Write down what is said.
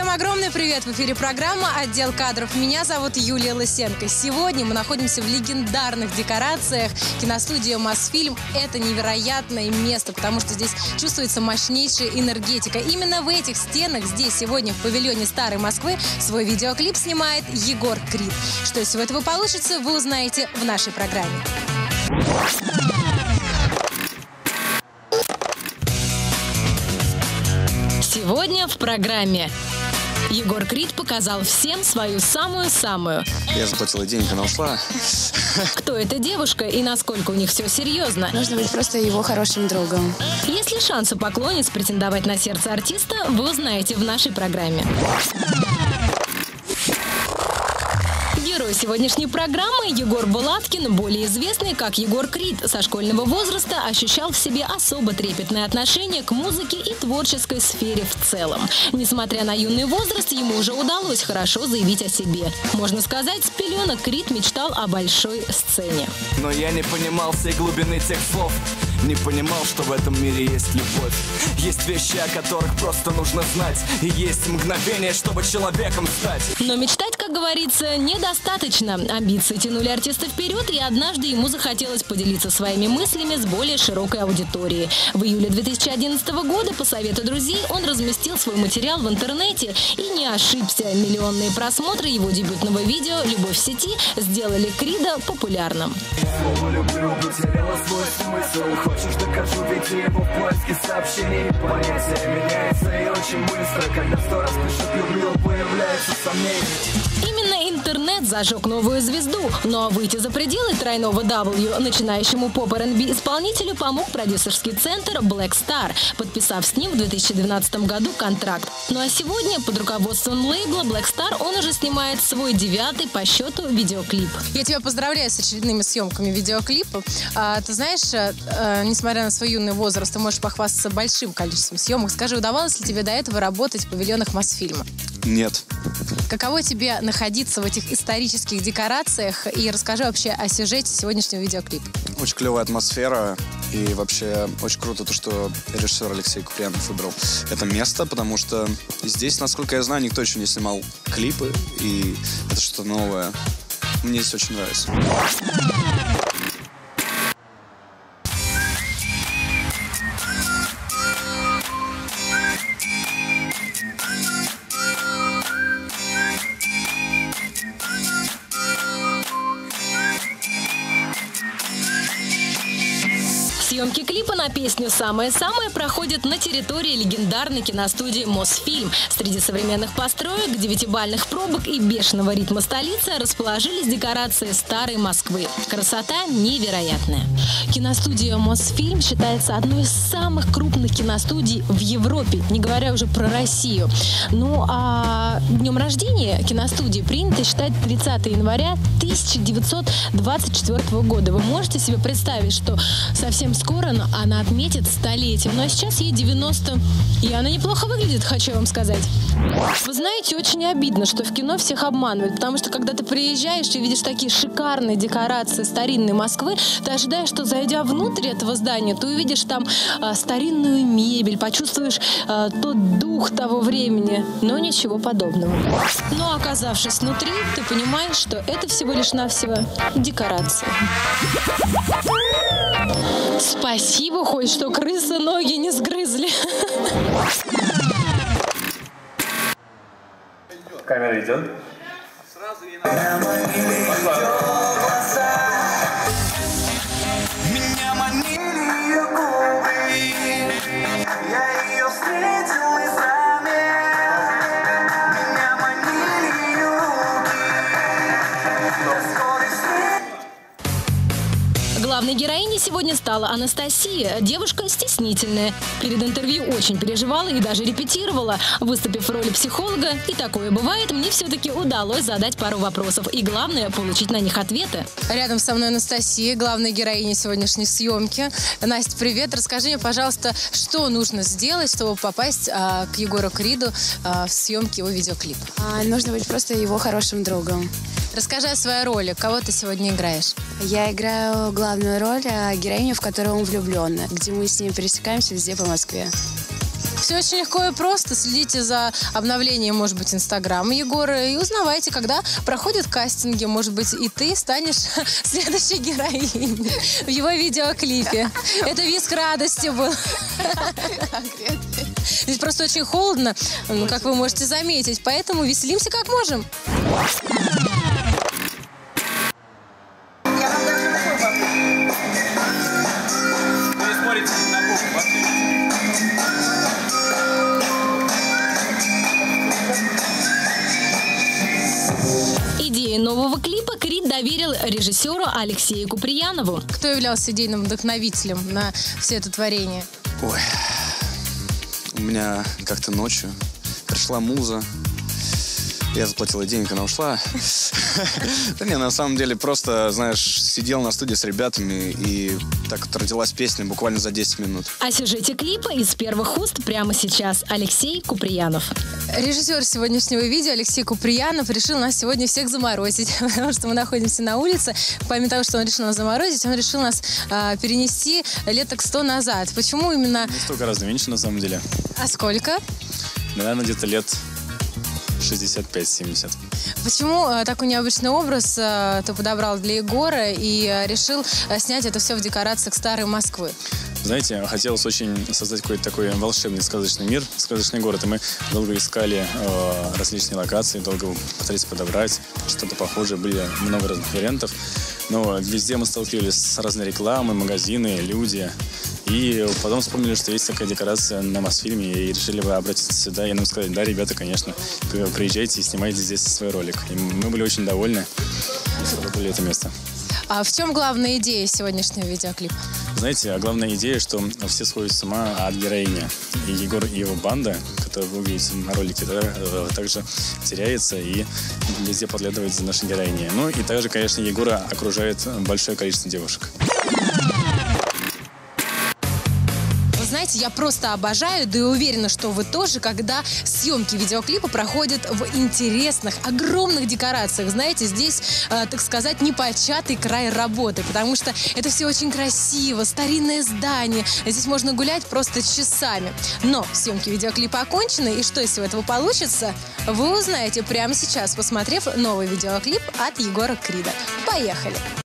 Всем огромный привет! В эфире программа «Отдел кадров». Меня зовут Юлия Лысенко. Сегодня мы находимся в легендарных декорациях киностудии «Мосфильм». Это невероятное место, потому что здесь чувствуется мощнейшая энергетика. Именно в этих стенах здесь сегодня в павильоне Старой Москвы свой видеоклип снимает Егор Крид. Что из всего этого получится, вы узнаете в нашей программе. Сегодня в программе Егор Крид показал всем свою самую-самую. Я заплатила денег, она ушла. Кто эта девушка и насколько у них все серьезно? Нужно быть просто его хорошим другом. Есть ли шанс у поклонниц претендовать на сердце артиста, вы узнаете в нашей программе. Герой сегодняшней программы Егор Булаткин, более известный как Егор Крид, со школьного возраста ощущал в себе особо трепетное отношение к музыке и творческой сфере в целом. Несмотря на юный возраст, ему уже удалось хорошо заявить о себе. Можно сказать, с пеленок Крид мечтал о большой сцене. Но я не понимал всей глубины тех слов. Не понимал, что в этом мире есть любовь. Есть вещи, о которых просто нужно знать. И есть мгновение, чтобы человеком стать. Но мечтать, как говорится, недостаточно. Амбиции тянули артиста вперед, и однажды ему захотелось поделиться своими мыслями с более широкой аудиторией. В июле 2011 года по совету друзей он разместил свой материал в интернете и не ошибся. Миллионные просмотры его дебютного видео «Любовь в сети» сделали Крида популярным. Хочешь, докажу, веди его в поиске сообщений. Понятие меняется и очень быстро. Когда 100 раз пишет «люблю», появляется сомнение. Именно интернет зажег новую звезду. Ну а выйти за пределы тройного W начинающему поп-R&B исполнителю помог продюсерский центр Black Star, подписав с ним в 2012 году контракт. Ну а сегодня под руководством лейбла Black Star он уже снимает свой 9-й по счету видеоклип. Я тебя поздравляю с очередными съемками видеоклипа. Ты знаешь, несмотря на свой юный возраст, ты можешь похвастаться большим количеством съемок. Скажи, удавалось ли тебе до этого работать в павильонах Мосфильма? Нет. Каково тебе находиться в этих исторических декорациях? И расскажи вообще о сюжете сегодняшнего видеоклипа. Очень клевая атмосфера. И вообще очень круто то, что режиссер Алексей Куприянов выбрал это место, потому что здесь, насколько я знаю, никто еще не снимал клипы. И это что-то новое. Мне здесь очень нравится. Съемки клипа на песню «Самое-самое» проходят на территории легендарной киностудии «Мосфильм». Среди современных построек, 9-бальных пробок и бешеного ритма столицы расположились декорации Старой Москвы. Красота невероятная. Киностудия «Мосфильм» считается одной из самых крупных киностудий в Европе, не говоря уже про Россию. Ну а днем рождения киностудии принято считать 30 января 1924 года. Вы можете себе представить, что совсем скоро она отметит столетие. Но сейчас ей 90. И она неплохо выглядит, хочу вам сказать. Вы знаете, очень обидно, что в кино всех обманывают. Потому что, когда ты приезжаешь и видишь такие шикарные декорации старинной Москвы, ты ожидаешь, что, зайдя внутрь этого здания, ты увидишь там старинную мебель, почувствуешь тот дух того времени. Но ничего подобного. Но, оказавшись внутри, ты понимаешь, что это всего лишь навсего декорация. Спасибо хоть, что крысы ноги не сгрызли. Камера идет. Сразу не надо. Меня манили ее губы. Я ее встретил и замер. Меня манили ее руки. Но скоро Главной героиней сегодня стала Анастасия. Девушка стеснительная. Перед интервью очень переживала и даже репетировала. Выступив в роли психолога, и такое бывает, мне все-таки удалось задать пару вопросов. И главное, получить на них ответы. Рядом со мной Анастасия, главная героиня сегодняшней съемки. Настя, привет. Расскажи мне, пожалуйста, что нужно сделать, чтобы попасть к Егору Криду в съемки его видеоклипа? Нужно быть просто его хорошим другом. Расскажи о своей роли. Кого ты сегодня играешь? Я играю главную роль, героиню, в которую он влюблен, где мы с ним пересекаемся везде по Москве. Все очень легко и просто. Следите за обновлением, может быть, Инстаграма Егора и узнавайте, когда проходят кастинги. Может быть, и ты станешь следующей героиней в его видеоклипе. Это визг радости был. Здесь просто очень холодно, как вы можете заметить, поэтому веселимся как можем. Идею нового клипа Крид доверил режиссеру Алексею Куприянову. Кто являлся идейным вдохновителем на все это творение? Ой, у меня как-то ночью пришла муза. Я заплатила денег, она ушла. Да не, на самом деле просто, знаешь, сидел на студии с ребятами, и так вот родилась песня буквально за 10 минут. О сюжете клипа из первых уст прямо сейчас Алексей Куприянов. Режиссер сегодняшнего видео Алексей Куприянов решил нас сегодня всех заморозить, потому что мы находимся на улице. Помимо того, что он решил нас заморозить, он решил нас перенести лет так 100 назад. Почему именно... Не столько гораздо меньше, на самом деле. А сколько? Наверное, где-то лет 65-70. Почему такой необычный образ ты подобрал для Егора и решил снять это все в декорациях старой Москвы? Знаете, хотелось очень создать какой-то такой волшебный сказочный мир, сказочный город. И мы долго искали различные локации, долго пытались подобрать что-то похожее. Были много разных вариантов. Но везде мы сталкивались с разной рекламой, магазины, люди. И потом вспомнили, что есть такая декорация на Мосфильме, и решили бы обратиться сюда и нам сказать: да, ребята, конечно, приезжайте и снимайте здесь свой ролик. И мы были очень довольны, что выбрали это место. А в чем главная идея сегодняшнего видеоклипа? Знаете, главная идея, что все сходят с ума от героини. И Егор и его банда, которую вы увидите на ролике, также теряется и везде подглядывает за нашей героиней. Ну и также, конечно, Егора окружает большое количество девушек. Знаете, я просто обожаю, да и уверена, что вы тоже, когда съемки видеоклипа проходят в интересных, огромных декорациях. Знаете, здесь, так сказать, непочатый край работы, потому что это все очень красиво, старинное здание. Здесь можно гулять просто часами. Но съемки видеоклипа окончены, и что из всего этого получится, вы узнаете прямо сейчас, посмотрев новый видеоклип от Егора Крида. Поехали!